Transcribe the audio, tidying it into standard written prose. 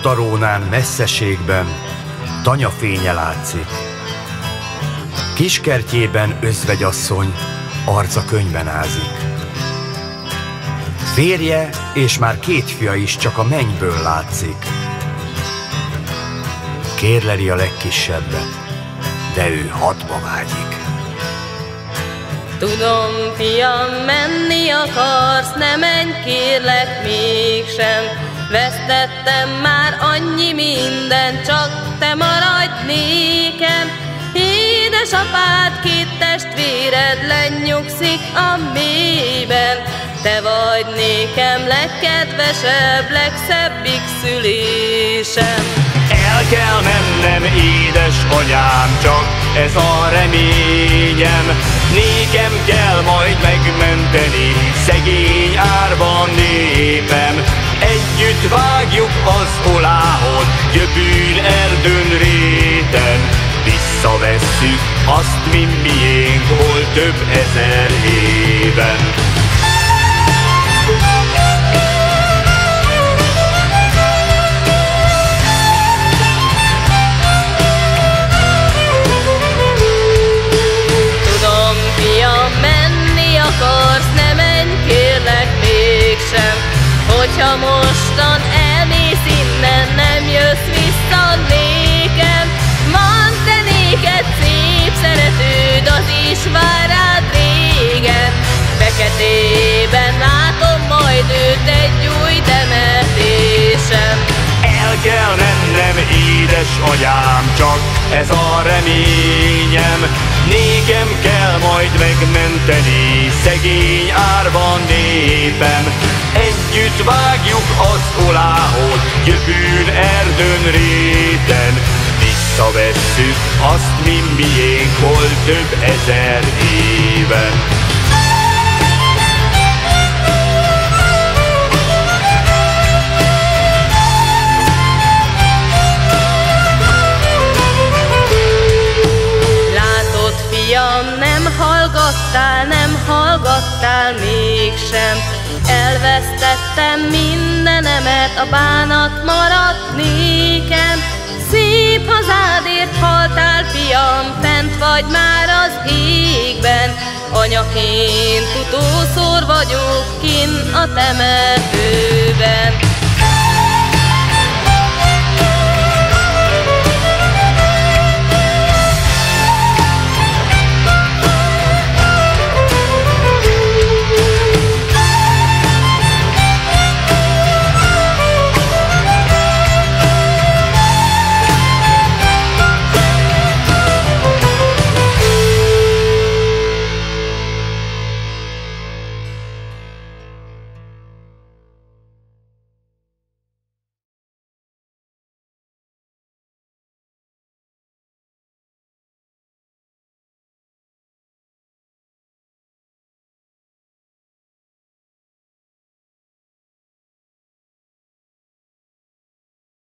Kosztarónán messzeségben tanya fénye látszik. Kiskertjében özvegyasszony arca könyben ázik. Férje és már 2 fia is csak a mennyből látszik. Kérleli a legkisebbet, de ő 6-ba vágyik. Tudom, fiam, menni akarsz, ne menj, kérlek mégsem. Vesztettem már annyi mindent, csak te maradj nékem. Édesapád, 2 testvéred lenyugszik a mélyben. Te vagy nékem legkedvesebb, legszebbik szülésem. El kell mennem, édesanyám, csak ez a reményem. Nékem kell majd megmenteni szegény árva népem. Együtt vágjuk az oláhot, Gyöbűn erdőn réten. Visszavesszük azt, mi miénk volt több ezer éven. Tudom, fiam, menni akarsz, ne menj, kérlek mégsem. Hogyha mostan elmész innen, nem jössz vissza nékem. Van te néked szép szeretőd, az is vár rád régen. Feketében látom majd őt egy új temetésem. El kell mennem, édesanyám, csak ez a reményem. Nékem kell majd megmenteni szegény árva népem. Együtt vágjuk az oláhot, Gyöbűn erdőn réten. Visszavesszük azt, mi miénk volt több ezer éven. Nem hallgattál mégsem. Elvesztettem mindenemet, a bánat maradt nékem. Szép hazádért haltál, fiam, fent vagy már az égben. Anyaként utószor vagyok kinn a temetőben.